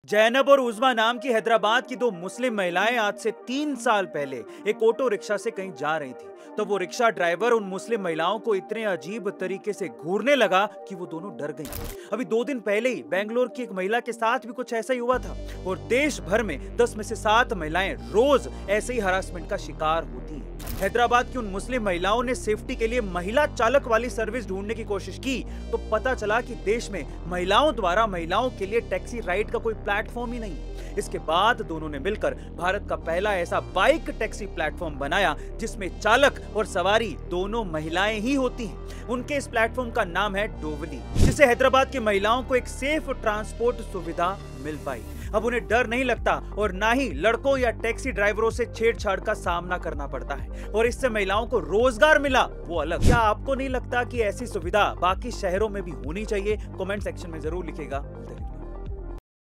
जैनब और उज़मा नाम की हैदराबाद की दो मुस्लिम महिलाएं आज से 3 साल पहले एक ऑटो रिक्शा से कहीं जा रही थी। तो वो रिक्शा ड्राइवर उन मुस्लिम महिलाओं को इतने अजीब तरीके से घूरने लगा कि वो दोनों डर गईं। अभी 2 दिन पहले ही बेंगलोर की एक महिला के साथ भी कुछ ऐसा ही हुआ था और देश भर में 10 में से 7 महिलाएं रोज ऐसे ही हरासमेंट का शिकार होती हैं। हैदराबाद की उन मुस्लिम महिलाओं ने सेफ्टी के लिए महिला चालक वाली सर्विस ढूंढने की कोशिश की तो पता चला कि देश में महिलाओं द्वारा महिलाओं के लिए टैक्सी राइड का कोई प्लेटफॉर्म ही नहीं। इसके बाद दोनों ने मिलकर भारत का पहला ऐसा बाइक टैक्सी प्लेटफॉर्म बनाया जिसमें चालक और सवारी दोनों महिलाएं ही होती हैं। उनके इस प्लेटफॉर्म का नाम है डोवली, जिससे हैदराबाद की महिलाओं को एक सेफ ट्रांसपोर्ट सुविधा मिल पाई। अब उन्हें डर नहीं लगता और ना ही लड़कों या टैक्सी ड्राइवरों से छेड़छाड़ का सामना करना पड़ता है और इससे महिलाओं को रोजगार मिला वो अलग। क्या आपको नहीं लगता कि ऐसी सुविधा बाकी शहरों में भी होनी चाहिए? कमेंट सेक्शन में जरूर लिखिएगा।